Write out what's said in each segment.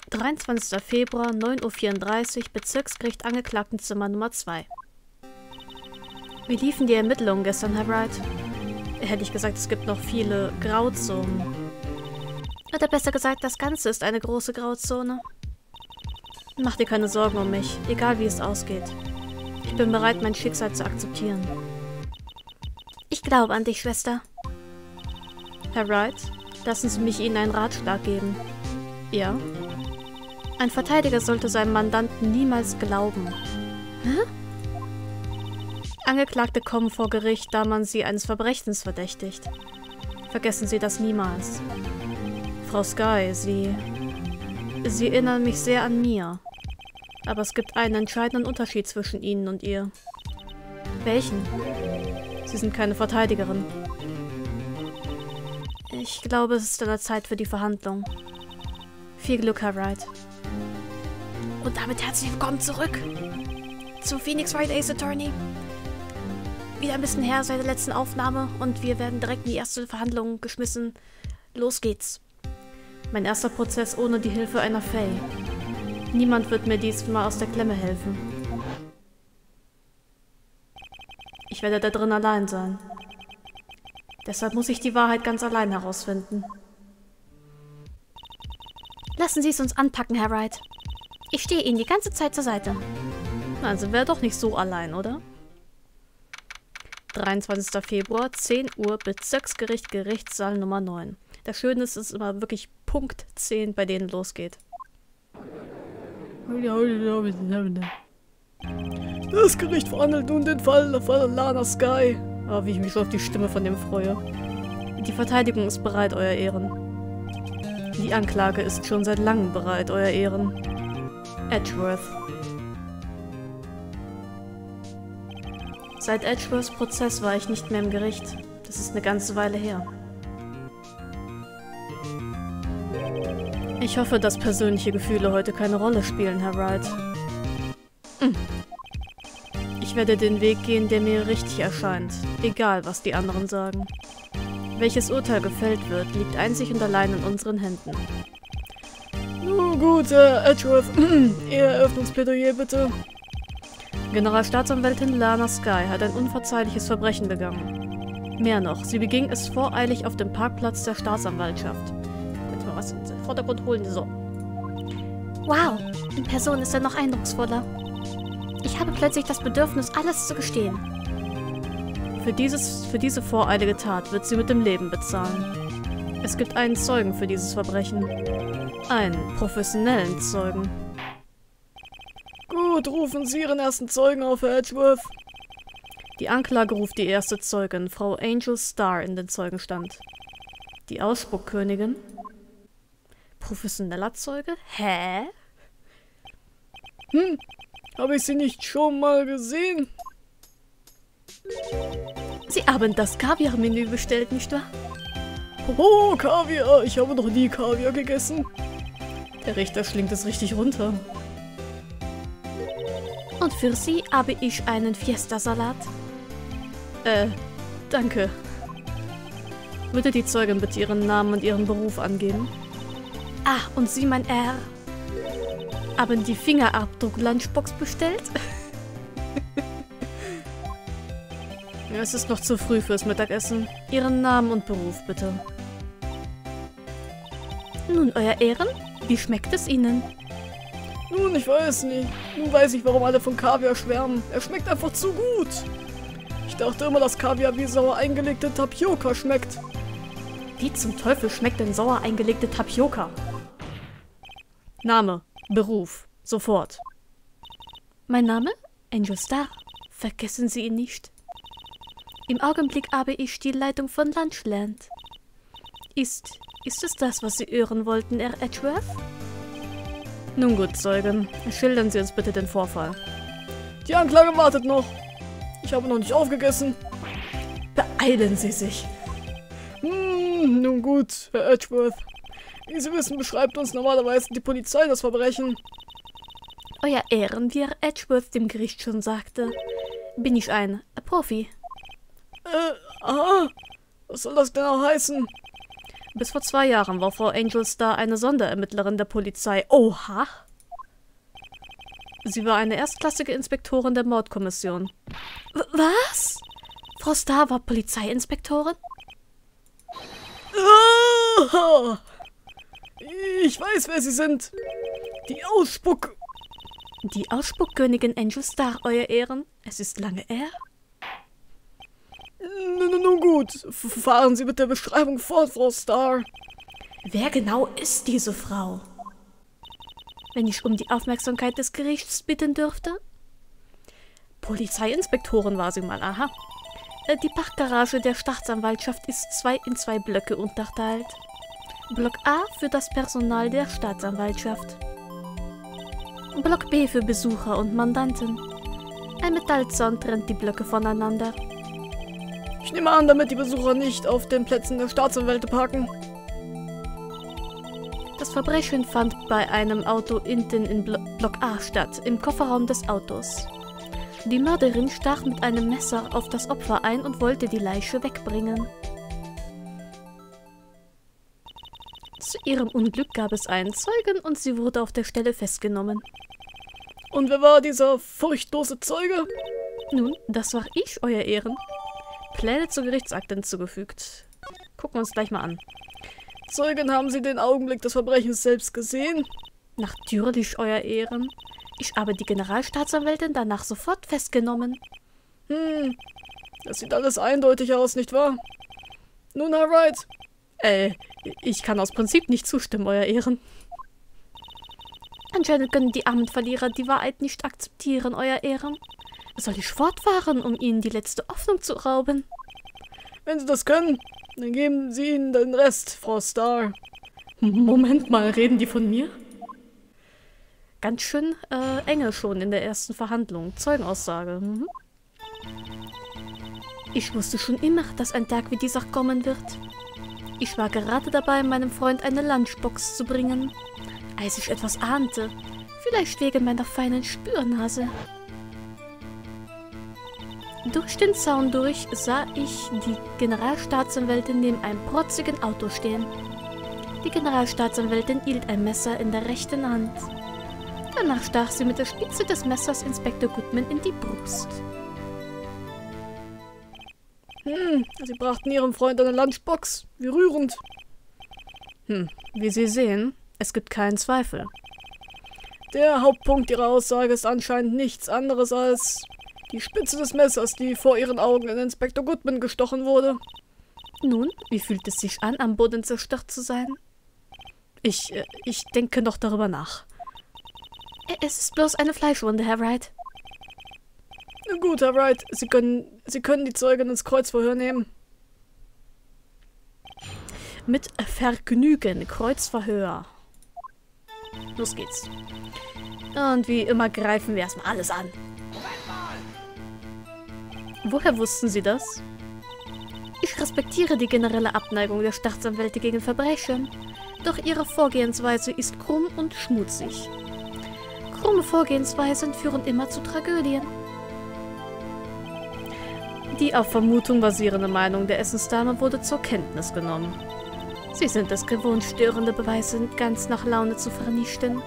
23. Februar, 9:34 Uhr, Bezirksgericht Angeklagtenzimmer Nummer 2. Wie liefen die Ermittlungen gestern, Herr Wright? Hätte ich gesagt, es gibt noch viele Grauzonen. Oder besser gesagt, das Ganze ist eine große Grauzone. Mach dir keine Sorgen um mich, egal wie es ausgeht. Ich bin bereit, mein Schicksal zu akzeptieren. Ich glaube an dich, Schwester. Herr Wright, lassen Sie mich Ihnen einen Ratschlag geben. Ja? Ein Verteidiger sollte seinem Mandanten niemals glauben. Hä? Angeklagte kommen vor Gericht, da man sie eines Verbrechens verdächtigt. Vergessen Sie das niemals. Frau Sky, Sie erinnern mich sehr an Mia. Aber es gibt einen entscheidenden Unterschied zwischen Ihnen und ihr. Welchen? Sie sind keine Verteidigerin. Ich glaube, es ist an der Zeit für die Verhandlung. Viel Glück, Herr Wright. Und damit herzlich willkommen zurück zu Phoenix Wright Ace Attorney. Wieder ein bisschen her seit der letzten Aufnahme und wir werden direkt in die erste Verhandlung geschmissen. Los geht's. Mein erster Prozess ohne die Hilfe einer Fae. Niemand wird mir diesmal aus der Klemme helfen. Ich werde da drin allein sein. Deshalb muss ich die Wahrheit ganz allein herausfinden. Lassen Sie es uns anpacken, Herr Wright. Ich stehe Ihnen die ganze Zeit zur Seite. Also wäre doch nicht so allein, oder? 23. Februar, 10 Uhr, Bezirksgericht, Gerichtssaal Nummer 9. Das Schöne ist, es ist immer wirklich Punkt 10, bei denen losgeht. Das Gericht verhandelt nun den Fall von Lana Sky. Oh, wie ich mich so auf die Stimme von dem freue. Die Verteidigung ist bereit, Euer Ehren. Die Anklage ist schon seit langem bereit, Euer Ehren. Edgeworth. Seit Edgeworths Prozess war ich nicht mehr im Gericht. Das ist eine ganze Weile her. Ich hoffe, dass persönliche Gefühle heute keine Rolle spielen, Herr Wright. Ich werde den Weg gehen, der mir richtig erscheint, egal was die anderen sagen. Welches Urteil gefällt wird, liegt einzig und allein in unseren Händen. Nun gut, Herr Edgeworth, Ihr Eröffnungsplädoyer bitte. Generalstaatsanwältin Lana Sky hat ein unverzeihliches Verbrechen begangen. Mehr noch, sie beging es voreilig auf dem Parkplatz der Staatsanwaltschaft. Jetzt mal was in den Vordergrund holen, so. Wow, in Person ist er noch eindrucksvoller. Ich habe plötzlich das Bedürfnis, alles zu gestehen. Für diese voreilige Tat wird sie mit dem Leben bezahlen. Es gibt einen Zeugen für dieses Verbrechen. Einen professionellen Zeugen. Gut, rufen Sie Ihren ersten Zeugen auf, Herr Edgeworth. Die Anklage ruft die erste Zeugin, Frau Angel Starr, in den Zeugenstand. Die Ausspuckkönigin? Professioneller Zeuge? Hä? Habe ich Sie nicht schon mal gesehen? Sie haben das Kaviar-Menü bestellt, nicht wahr? Oh, Kaviar! Ich habe noch nie Kaviar gegessen. Der Richter schlingt es richtig runter. Und für Sie habe ich einen Fiesta-Salat. Danke. Würde die Zeugin bitte Ihren Namen und Ihren Beruf angeben? Ah, und Sie, mein Herr, haben die Fingerabdruck-Lunchbox bestellt? Ja, es ist noch zu früh fürs Mittagessen. Ihren Namen und Beruf, bitte. Nun, Euer Ehren, wie schmeckt es Ihnen? Nun, ich weiß nicht. Nun weiß ich, warum alle von Kaviar schwärmen. Er schmeckt einfach zu gut. Ich dachte immer, dass Kaviar wie sauer eingelegte Tapioca schmeckt. Wie zum Teufel schmeckt denn sauer eingelegte Tapioca? Name, Beruf, sofort. Mein Name? Angel Starr. Vergessen Sie ihn nicht. Im Augenblick habe ich die Leitung von Lunchland. Ist es das, was Sie hören wollten, Herr Edgeworth? Nun gut, Zeugin. Schildern Sie uns bitte den Vorfall. Die Anklage wartet noch. Ich habe noch nicht aufgegessen. Beeilen Sie sich. Nun gut, Herr Edgeworth. Wie Sie wissen, beschreibt uns normalerweise die Polizei das Verbrechen. Euer Ehren, wie Herr Edgeworth dem Gericht schon sagte, bin ich ein Profi. Aha. Was soll das denn auch heißen? Bis vor 2 Jahren war Frau Angel Starr eine Sonderermittlerin der Polizei. Oha! Sie war eine erstklassige Inspektorin der Mordkommission. Was? Frau Starr war Polizeiinspektorin? Ah! Ich weiß, wer Sie sind. Die Die Ausspuckkönigin Angel Starr, Euer Ehren. Es ist lange her. Nun gut, fahren Sie mit der Beschreibung fort, Frau Starr. Wer genau ist diese Frau? Wenn ich um die Aufmerksamkeit des Gerichts bitten dürfte? Polizeiinspektorin war sie mal, aha. Die Parkgarage der Staatsanwaltschaft ist in zwei Blöcke unterteilt. Block A für das Personal der Staatsanwaltschaft. Block B für Besucher und Mandanten. Ein Metallzaun trennt die Blöcke voneinander. Ich nehme an, damit die Besucher nicht auf den Plätzen der Staatsanwälte parken. Das Verbrechen fand bei einem Auto hinten in Block A statt, im Kofferraum des Autos. Die Mörderin stach mit einem Messer auf das Opfer ein und wollte die Leiche wegbringen. Zu ihrem Unglück gab es einen Zeugen und sie wurde auf der Stelle festgenommen. Und wer war dieser furchtlose Zeuge? Nun, das war ich, Euer Ehren. Pläne zur Gerichtsakte hinzugefügt. Gucken wir uns gleich mal an. Zeugin, haben Sie den Augenblick des Verbrechens selbst gesehen? Natürlich, Euer Ehren. Ich habe die Generalstaatsanwältin danach sofort festgenommen. Das sieht alles eindeutig aus, nicht wahr? Nun, Herr Wright. Ich kann aus Prinzip nicht zustimmen, Euer Ehren. Anscheinend können die armen Verlierer die Wahrheit nicht akzeptieren, Euer Ehren. Soll ich fortfahren, um ihnen die letzte Hoffnung zu rauben? Wenn Sie das können, dann geben Sie ihnen den Rest, Frau Starr. Moment mal, reden die von mir? Ganz schön enge schon in der ersten Verhandlung. Zeugenaussage. Ich wusste schon immer, dass ein Tag wie dieser kommen wird. Ich war gerade dabei, meinem Freund eine Lunchbox zu bringen, als ich etwas ahnte. Vielleicht wegen meiner feinen Spürnase. Durch den Zaun durch sah ich die Generalstaatsanwältin neben einem protzigen Auto stehen. Die Generalstaatsanwältin hielt ein Messer in der rechten Hand. Danach stach sie mit der Spitze des Messers Inspektor Goodman in die Brust. Sie brachten Ihrem Freund eine Lunchbox. Wie rührend. Wie Sie sehen, es gibt keinen Zweifel. Der Hauptpunkt Ihrer Aussage ist anscheinend nichts anderes als die Spitze des Messers, die vor Ihren Augen in Inspektor Goodman gestochen wurde. Nun, wie fühlt es sich an, am Boden zerstört zu sein? Ich denke noch darüber nach. Es ist bloß eine Fleischwunde, Herr Wright. Na gut, Herr Wright, Sie können die Zeugin ins Kreuzverhör nehmen. Mit Vergnügen, Kreuzverhör. Los geht's. Und wie immer greifen wir erstmal alles an. Woher wussten Sie das? Ich respektiere die generelle Abneigung der Staatsanwälte gegen Verbrechen, doch ihre Vorgehensweise ist krumm und schmutzig. Krumme Vorgehensweisen führen immer zu Tragödien. Die auf Vermutung basierende Meinung der Essensdame wurde zur Kenntnis genommen. Sie sind es gewohnt, störende Beweise ganz nach Laune zu vernichten.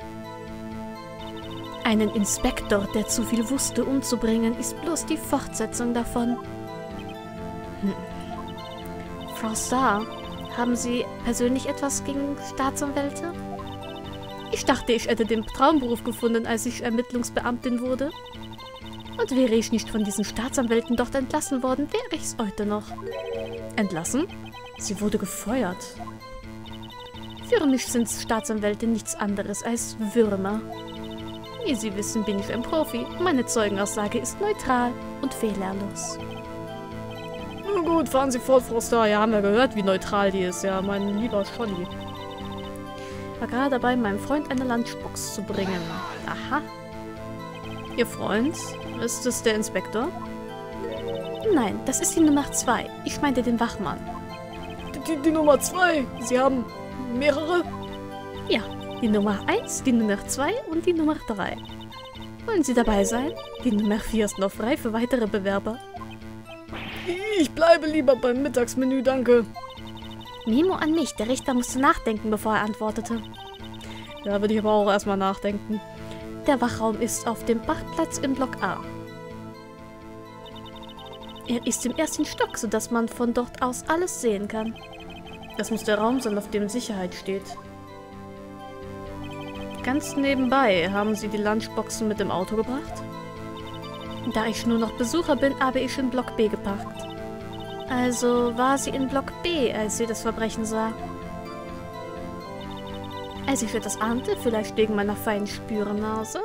Einen Inspektor, der zu viel wusste, umzubringen, ist bloß die Fortsetzung davon. Frau Starr, haben Sie persönlich etwas gegen Staatsanwälte? Ich dachte, ich hätte den Traumberuf gefunden, als ich Ermittlungsbeamtin wurde. Und wäre ich nicht von diesen Staatsanwälten dort entlassen worden, wäre ich's heute noch. Entlassen? Sie wurde gefeuert. Für mich sind Staatsanwälte nichts anderes als Würmer. Wie Sie wissen, bin ich ein Profi. Meine Zeugenaussage ist neutral und fehlerlos. Na gut, fahren Sie fort, Frau Starr. Ja, haben wir gehört, wie neutral die ist. Ja, mein lieber Scholli. War gerade dabei, meinem Freund eine Lunchbox zu bringen. Aha. Ihr Freund? Ist es der Inspektor? Nein, das ist die Nummer 2. Ich meinte den Wachmann. Die Nummer 2? Sie haben mehrere? Ja, die Nummer 1, die Nummer 2 und die Nummer 3. Wollen Sie dabei sein? Die Nummer 4 ist noch frei für weitere Bewerber. Ich bleibe lieber beim Mittagsmenü, danke. Memo an mich. Der Richter musste nachdenken, bevor er antwortete. Da würde ich aber auch erstmal nachdenken. Der Wachraum ist auf dem Parkplatz im Block A. Er ist im ersten Stock, sodass man von dort aus alles sehen kann. Das muss der Raum sein, auf dem Sicherheit steht. Ganz nebenbei, haben Sie die Lunchboxen mit dem Auto gebracht? Da ich nur noch Besucher bin, habe ich in Block B geparkt. Also war sie in Block B, als sie das Verbrechen sah. Als ich etwas ahnte, vielleicht wegen meiner feinen Spürnase.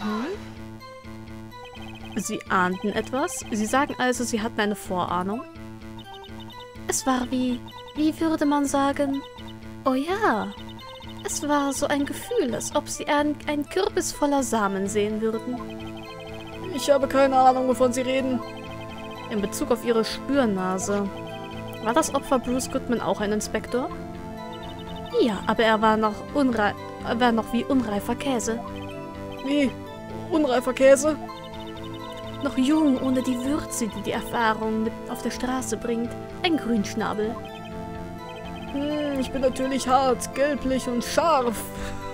Sie ahnten etwas? Sie sagen also, Sie hatten eine Vorahnung? Es war wie würde man sagen? Oh ja, es war so ein Gefühl, als ob sie einen Kürbis voller Samen sehen würden. Ich habe keine Ahnung, wovon Sie reden. In Bezug auf Ihre Spürnase. War das Opfer Bruce Goodman auch ein Inspektor? Ja, aber er war noch wie unreifer Käse. Wie? Unreifer Käse? Noch jung, ohne die Würze, die die Erfahrung mit auf der Straße bringt. Ein Grünschnabel. Ich bin natürlich hart, gelblich und scharf.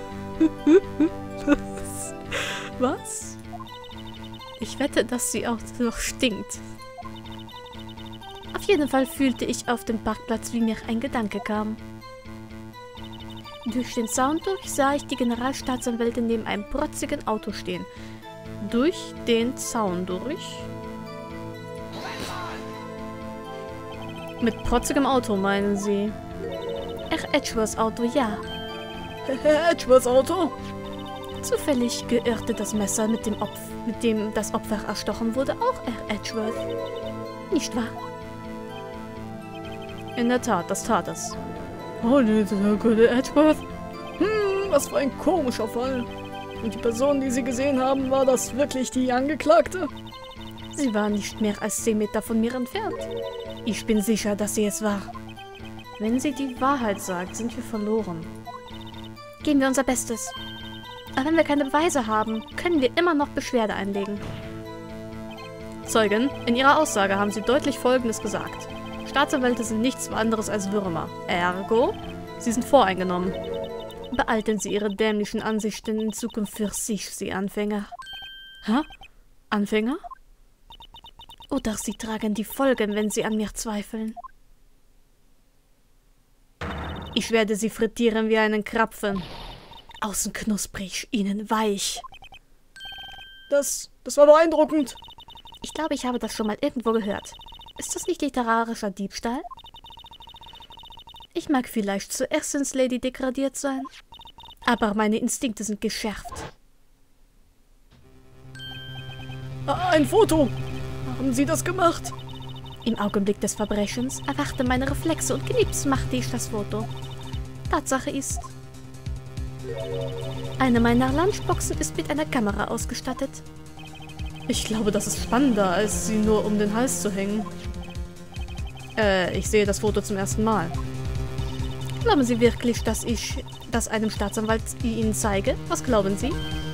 Was? Ich wette, dass sie auch noch stinkt. Auf jeden Fall fühlte ich auf dem Parkplatz, wie mir ein Gedanke kam. Durch den Zaun durch sah ich die Generalstaatsanwältin neben einem protzigen Auto stehen. Durch den Zaun durch? Mit protzigem Auto, meinen Sie? Herr Edgeworths Auto, ja. Herr Edgeworths Auto? Zufällig geirrte das Messer, mit dem das Opfer erstochen wurde, auch Herr Edgeworth. Nicht wahr? In der Tat, das tat es. Oh, der gute Edgeworth. Was für ein komischer Fall. Und die Person, die Sie gesehen haben, war das wirklich die Angeklagte? Sie war nicht mehr als 10 Meter von mir entfernt. Ich bin sicher, dass sie es war. Wenn sie die Wahrheit sagt, sind wir verloren. Geben wir unser Bestes. Aber wenn wir keine Beweise haben, können wir immer noch Beschwerde einlegen. Zeugin, in Ihrer Aussage haben Sie deutlich Folgendes gesagt. Staatsanwälte sind nichts anderes als Würmer. Ergo, Sie sind voreingenommen. Behalten Sie Ihre dämlichen Ansichten in Zukunft für sich, Sie Anfänger. Hä? Anfänger? Oder Sie tragen die Folgen, wenn Sie an mir zweifeln. Ich werde Sie frittieren wie einen Krapfen. Außen knusprig, innen weich. Das war beeindruckend. Ich glaube, ich habe das schon mal irgendwo gehört. Ist das nicht literarischer Diebstahl? Ich mag vielleicht zuerst ins Lady degradiert sein, aber meine Instinkte sind geschärft. Ein Foto! Haben Sie das gemacht? Im Augenblick des Verbrechens erwachten meine Reflexe und knipps machte ich das Foto. Tatsache ist, eine meiner Lunchboxen ist mit einer Kamera ausgestattet. Ich glaube, das ist spannender, als sie nur um den Hals zu hängen. Ich sehe das Foto zum ersten Mal. Glauben Sie wirklich, dass ich das einem Staatsanwalt Ihnen zeige? Was glauben Sie?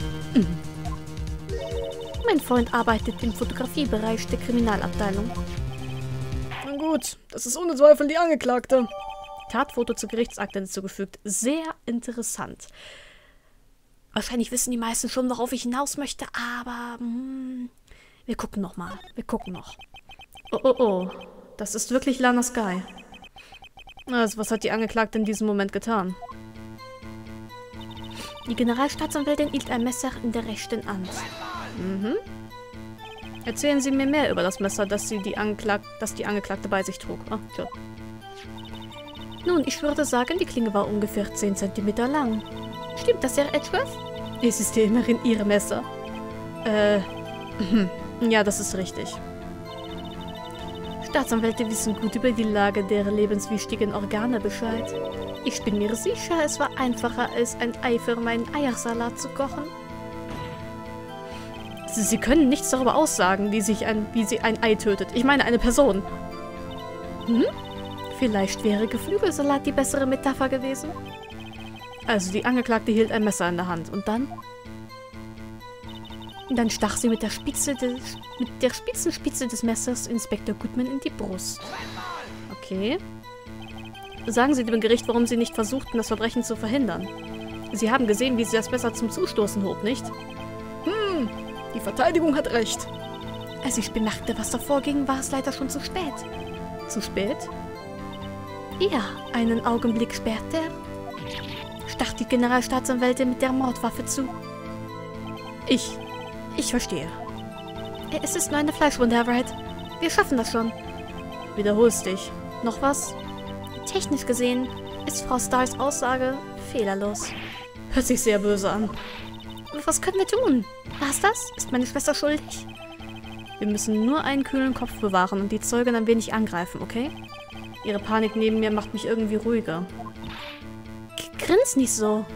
Mein Freund arbeitet im Fotografiebereich der Kriminalabteilung. Na gut, das ist ohne Zweifel die Angeklagte. Tatfoto zur Gerichtsakte hinzugefügt. Sehr interessant. Wahrscheinlich wissen die meisten schon, worauf ich hinaus möchte, aber wir gucken noch mal. Wir gucken noch. Oh. Das ist wirklich Lana Skye. Also, was hat die Angeklagte in diesem Moment getan? Die Generalstaatsanwältin hielt ein Messer in der rechten Hand. Erzählen Sie mir mehr über das Messer, das die Angeklagte bei sich trug. Ah, tja. Nun, ich würde sagen, die Klinge war ungefähr 10 cm lang. Stimmt das, Herr Edgeworth? Es ist ja immerhin Ihr Messer. Ja, das ist richtig. Staatsanwälte wissen gut über die Lage der lebenswichtigen Organe Bescheid. Ich bin mir sicher, es war einfacher, als ein Ei für meinen Eiersalat zu kochen. Sie können nichts darüber aussagen, wie sie ein Ei tötet. Ich meine, eine Person. Vielleicht wäre Geflügelsalat die bessere Metapher gewesen. Also die Angeklagte hielt ein Messer in der Hand. Und dann? Dann stach sie mit der Spitzenspitze des Messers Inspektor Goodman in die Brust. Okay. Sagen Sie dem Gericht, warum Sie nicht versuchten, das Verbrechen zu verhindern. Sie haben gesehen, wie sie das Messer zum Zustoßen hob, nicht? Die Verteidigung hat recht. Als ich bemerkte, was davor ging, war es leider schon zu spät. Zu spät? Ja, einen Augenblick später stach die Generalstaatsanwältin mit der Mordwaffe zu. Ich verstehe. Es ist nur eine Fleischwunde, Herr Wright. Wir schaffen das schon. Wiederholst dich. Noch was? Technisch gesehen ist Frau Stars Aussage fehlerlos. Hört sich sehr böse an. Was können wir tun? War's das? Ist meine Schwester schuldig? Wir müssen nur einen kühlen Kopf bewahren und die Zeugin ein wenig angreifen, okay? Ihre Panik neben mir macht mich irgendwie ruhiger. Grins nicht so.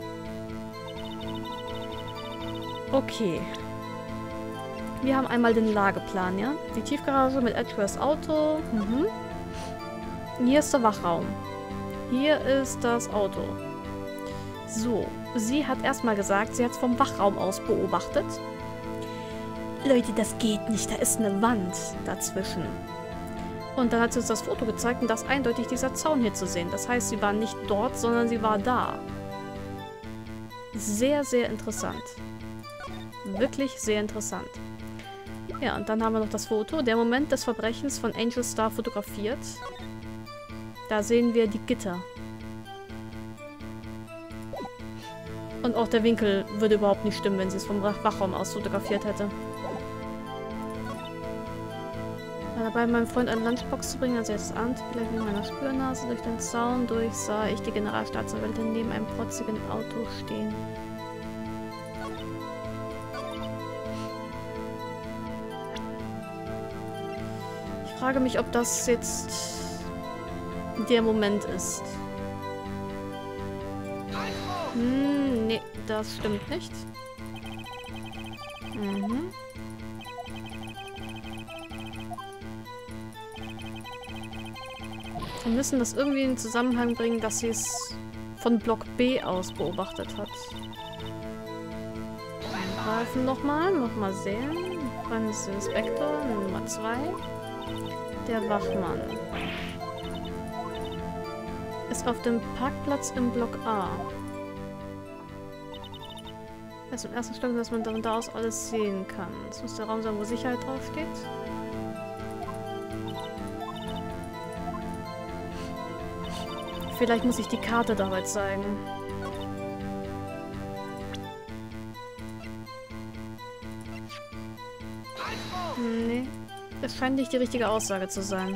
Okay. Wir haben einmal den Lageplan, ja? Die Tiefgarage mit Edgewares Auto. Hier ist der Wachraum. Hier ist das Auto. So, sie hat erstmal gesagt, sie hat es vom Wachraum aus beobachtet. Leute, das geht nicht. Da ist eine Wand dazwischen. Und dann hat sie uns das Foto gezeigt und da ist eindeutig dieser Zaun hier zu sehen. Das heißt, sie war nicht dort, sondern sie war da. Sehr, sehr interessant. Wirklich sehr interessant. Ja, und dann haben wir noch das Foto. Der Moment des Verbrechens von Angel Star fotografiert. Da sehen wir die Gitter. Und auch der Winkel würde überhaupt nicht stimmen, wenn sie es vom Wachraum aus fotografiert hätte. War dabei, meinem Freund eine Lunchbox zu bringen, als er es ahnte, vielleicht mit meiner Spürnase durch den Zaun durch, sah ich die Generalstaatsanwältin neben einem protzigen Auto stehen. Ich frage mich, ob das jetzt der Moment ist. Nee, das stimmt nicht. Wir müssen das irgendwie in Zusammenhang bringen, dass sie es von Block B aus beobachtet hat. Eingreifen nochmal sehen. Franz Inspektor, Nummer 2. Der Wachmann. Ist auf dem Parkplatz im Block A. Also im ersten Stock, dass man von da aus alles sehen kann. Das muss der Raum sein, wo Sicherheit draufsteht. Vielleicht muss ich die Karte dabei zeigen. Nee, das scheint nicht die richtige Aussage zu sein.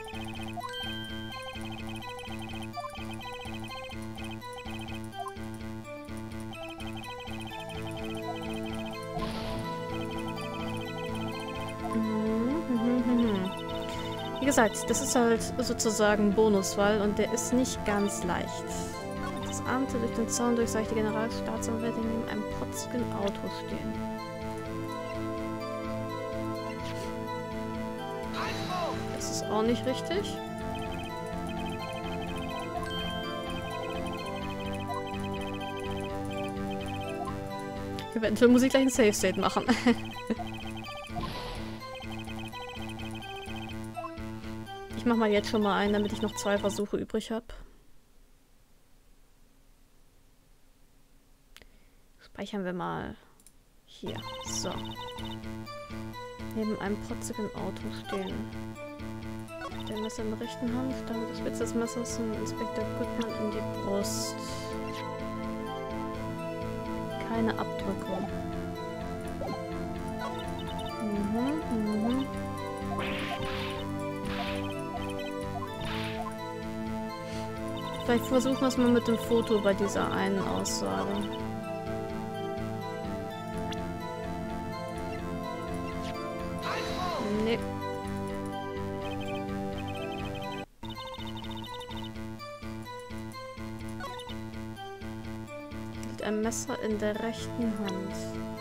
Wie gesagt, das ist halt sozusagen Bonusfall und der ist nicht ganz leicht. Das ahnte durch den Zaun durch, sah ich die Generalstaatsanwältin neben einem protzigen Auto stehen. Das ist auch nicht richtig. Eventuell muss ich gleich ein Save State machen. Ich mache mal jetzt schon mal einen, damit ich noch 2 Versuche übrig habe. Speichern wir mal hier. So. Neben einem protzigen Auto stehen. Der Messer in der rechten Hand, damit das Spitze des Messers und Inspektor Goodman in die Brust. Keine Abdrücke. Vielleicht versuchen wir es mal mit dem Foto bei dieser einen Aussage. Nee. Hielt ein Messer in der rechten Hand.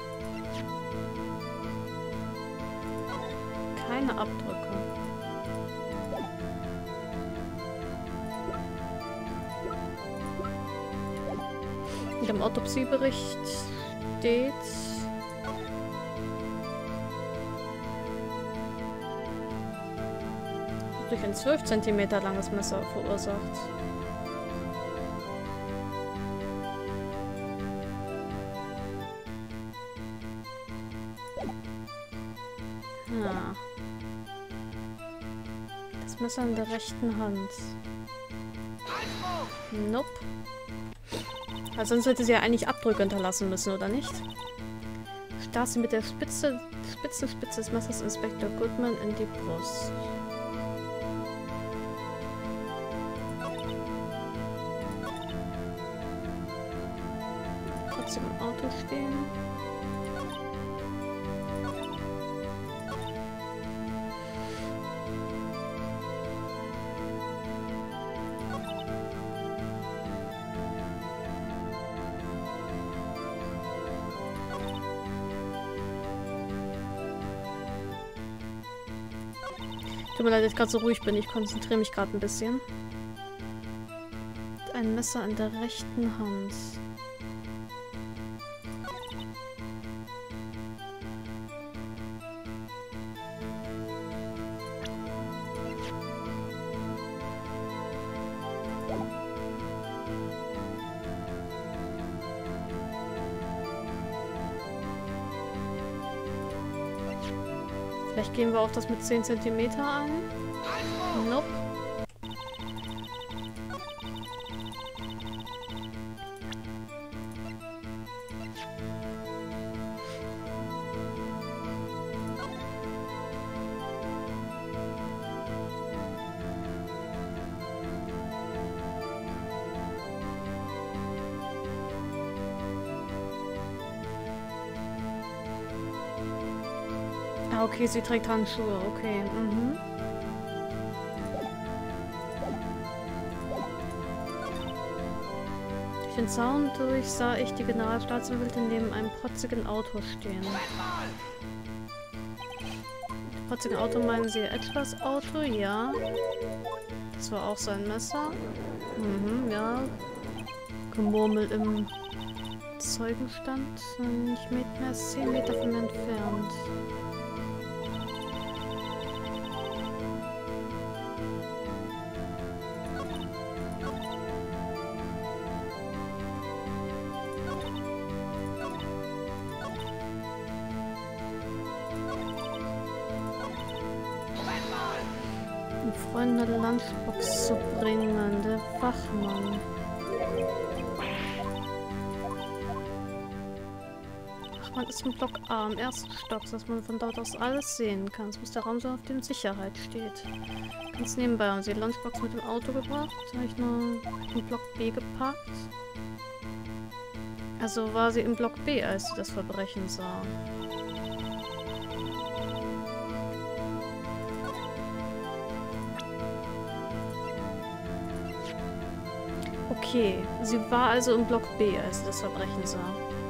Keine Abdrücke. Im Autopsiebericht steht, durch ein 12 cm langes Messer verursacht. Ja. Das Messer in der rechten Hand. Nope. Also sonst hätte sie ja eigentlich Abdrücke hinterlassen müssen, oder nicht? Stach sie mit der Spitze des Messers Inspektor Goodman in die Brust. Trotzdem im Auto stehen. Tut mir leid, dass ich gerade so ruhig bin. Ich konzentriere mich gerade ein bisschen. Ein Messer in der rechten Hand. Vielleicht gehen wir auf das mit 10 cm an. Nope. Ah, okay, sie trägt Handschuhe. Okay, mhm. Durch den Zaun durch sah ich die Generalstaatsanwältin neben einem protzigen Auto stehen. Mit protzigen Auto meinen Sie Edgers Auto? Ja. Das war auch sein Messer. Mhm, ja. Gemurmelt im Zeugenstand. Nicht mehr als 10 Meter von mir entfernt. Freunde eine Lunchbox zu bringen, der Wachmann. Wachmann ist im Block A, im ersten Stock, sodass man von dort aus alles sehen kann. Es muss der Raum sein, auf dem Sicherheit steht. Ganz nebenbei haben sie die Lunchbox mit dem Auto gebracht. Habe ich nur im Block B geparkt. Also war sie im Block B, als sie das Verbrechen sah. Okay, sie war also im Block B, als sie das Verbrechen sah.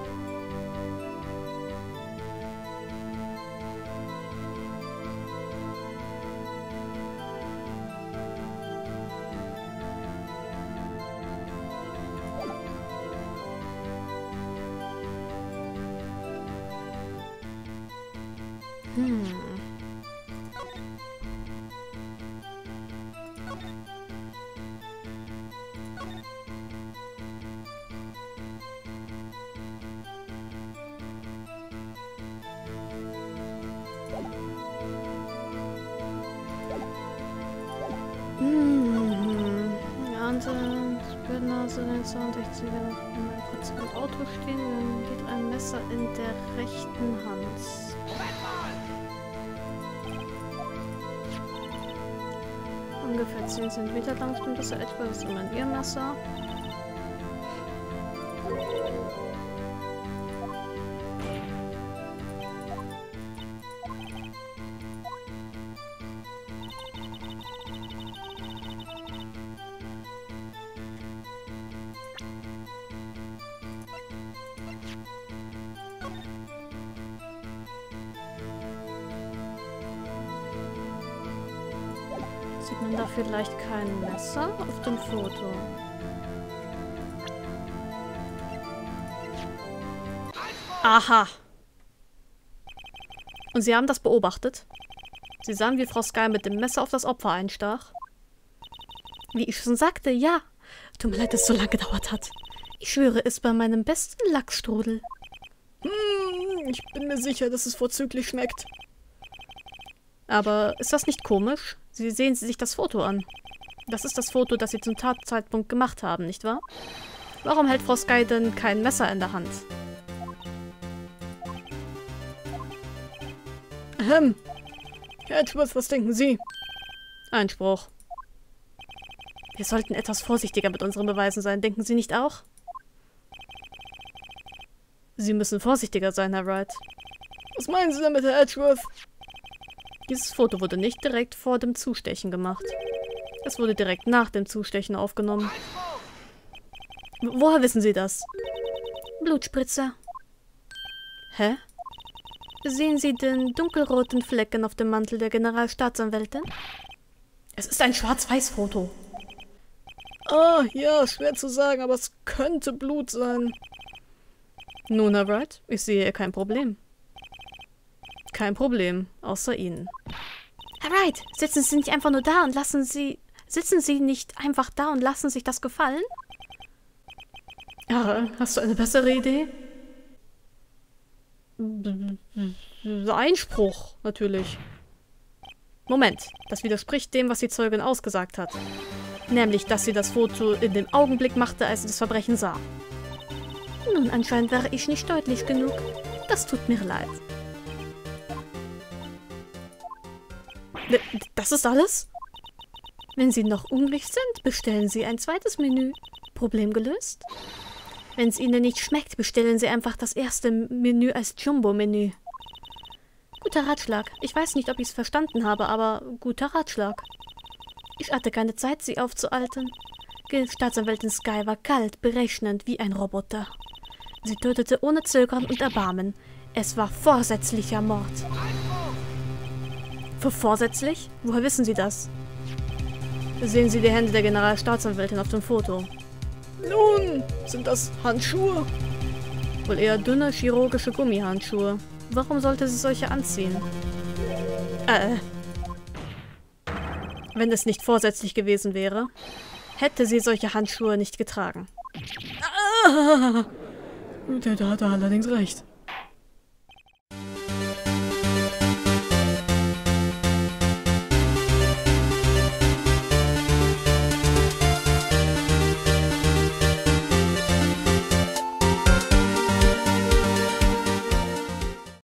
Spürnase, den 62er in meinem protzigen Auto stehen, dann geht ein Messer in der rechten Hand. Ungefähr 10 cm lang stimmt das ja etwa, das ist immer ihr Messer. Sieht man da vielleicht kein Messer auf dem Foto? Aha. Und Sie haben das beobachtet? Sie sahen, wie Frau Sky mit dem Messer auf das Opfer einstach. Wie ich schon sagte, ja. Tut mir leid, dass es so lange gedauert hat. Ich schwöre, es war meinem besten Lachsstrudel. Ich bin mir sicher, dass es vorzüglich schmeckt. Aber ist das nicht komisch? Sehen Sie sich das Foto an. Das ist das Foto, das Sie zum Tatzeitpunkt gemacht haben, nicht wahr? Warum hält Frau Sky denn kein Messer in der Hand? Herr Edgeworth, was denken Sie? Einspruch. Wir sollten etwas vorsichtiger mit unseren Beweisen sein, denken Sie nicht auch? Sie müssen vorsichtiger sein, Herr Wright. Was meinen Sie damit, Herr Edgeworth? Dieses Foto wurde nicht direkt vor dem Zustechen gemacht. Es wurde direkt nach dem Zustechen aufgenommen. Woher wissen Sie das? Blutspritzer. Hä? Sehen Sie den dunkelroten Flecken auf dem Mantel der Generalstaatsanwältin? Es ist ein Schwarz-Weiß-Foto. Ah, ja, schwer zu sagen, aber es könnte Blut sein. Nun, Herr Wright, ich sehe hier kein Problem. Kein Problem, außer Ihnen. Herr Wright, sitzen Sie nicht einfach nur da und lassen Sie... Sitzen Sie nicht einfach da und lassen sich das gefallen? Ja, hast du eine bessere Idee? Einspruch, natürlich. Moment, das widerspricht dem, was die Zeugin ausgesagt hat. Nämlich, dass sie das Foto in dem Augenblick machte, als sie das Verbrechen sah. Nun, anscheinend war ich nicht deutlich genug. Das tut mir leid. Das ist alles? Wenn Sie noch hungrig sind, bestellen Sie ein zweites Menü. Problem gelöst? Wenn es Ihnen nicht schmeckt, bestellen Sie einfach das erste Menü als Jumbo-Menü. Guter Ratschlag. Ich weiß nicht, ob ich es verstanden habe, aber guter Ratschlag. Ich hatte keine Zeit, Sie aufzualtern. Staatsanwältin Sky war kalt, berechnend wie ein Roboter. Sie tötete ohne Zögern und Erbarmen. Es war vorsätzlicher Mord. Vorsätzlich? Woher wissen Sie das? Sehen Sie die Hände der Generalstaatsanwältin auf dem Foto. Nun, sind das Handschuhe? Wohl eher dünne chirurgische Gummihandschuhe. Warum sollte sie solche anziehen? Wenn es nicht vorsätzlich gewesen wäre, hätte sie solche Handschuhe nicht getragen. Der hat allerdings recht.